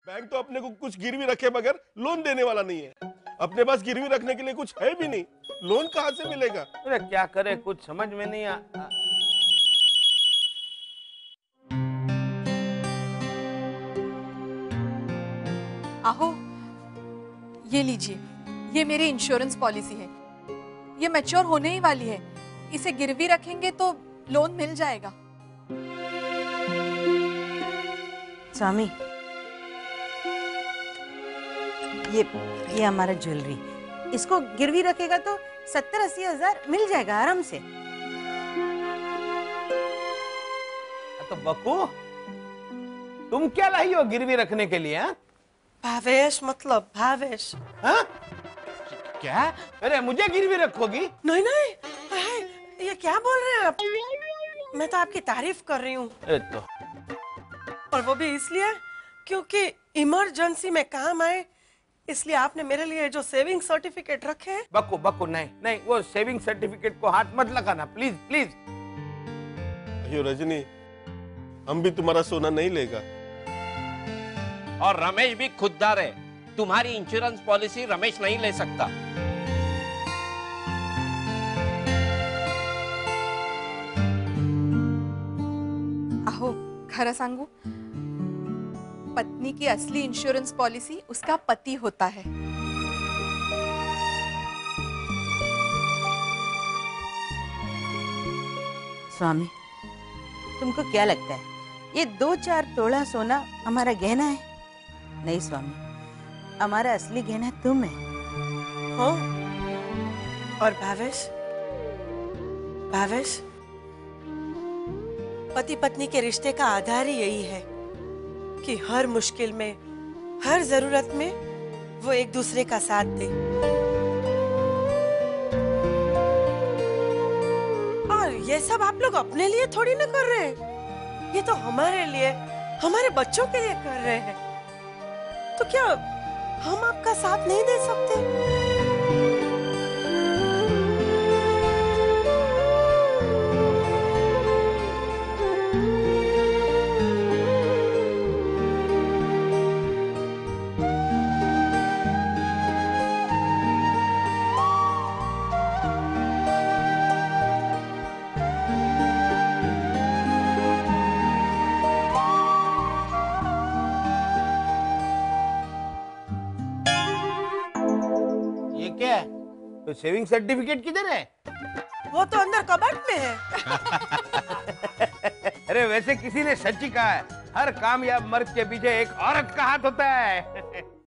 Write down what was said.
Bank तो अपने को कुछ गिरवी रखे बगैर लोन देने वाला नहीं है। अपने पास गिरवी रखने के लिए कुछ है भी नहीं, लोन कहाँ से मिलेगा? अरे क्या करे, कुछ समझ में नहीं आ। आहो, ये लीजिए, ये मेरी इंश्योरेंस पॉलिसी है। ये मैच्योर होने ही वाली है। इसे गिरवी रखेंगे तो लोन मिल जाएगा। स्वामी, ये हमारा ज्वेलरी, इसको गिरवी रखेगा तो 70-80 हजार मिल जाएगा आराम से। तो बकू, तुम क्या लाई हो गिरवी रखने के लिए? भावेश, मतलब भावेश। हाँ? क्या? अरे मुझे गिरवी रखोगी? नहीं नहीं, ये क्या बोल रहे हैं आप? मैं तो आपकी तारीफ कर रही हूँ। तो और वो भी इसलिए क्योंकि इमरजेंसी में काम आए, इसलिए आपने मेरे लिए जो सेविंग सर्टिफिकेट रखे हैं। बकू बकू, नहीं नहीं, वो सेविंग सर्टिफिकेट को हाथ मत लगाना, प्लीज प्लीज। अयो रजनी, हम भी तुम्हारा सोना नहीं लेगा। और रमेश भी खुददार है, तुम्हारी इंश्योरेंस पॉलिसी रमेश नहीं ले सकता। आहो, खरं सांगू, पत्नी की असली इंश्योरेंस पॉलिसी उसका पति होता है। स्वामी, तुमको क्या लगता है ये 2-4 तोला सोना हमारा गहना है? नहीं स्वामी, हमारा असली गहना तुम है। हो? और भावेश, भावेश, पति पत्नी के रिश्ते का आधार ही यही है कि हर मुश्किल में, हर जरूरत में वो एक दूसरे का साथ दे। और ये सब आप लोग अपने लिए थोड़ी ना कर रहे हैं, ये तो हमारे लिए, हमारे बच्चों के लिए कर रहे हैं। तो क्या हम आपका साथ नहीं दे सकते? तो सेविंग सर्टिफिकेट किधर है? वो तो अंदर कबर्ड में है। अरे वैसे किसी ने सच ही कहा है, हर कामयाब मर्द के पीछे एक औरत का हाथ होता है।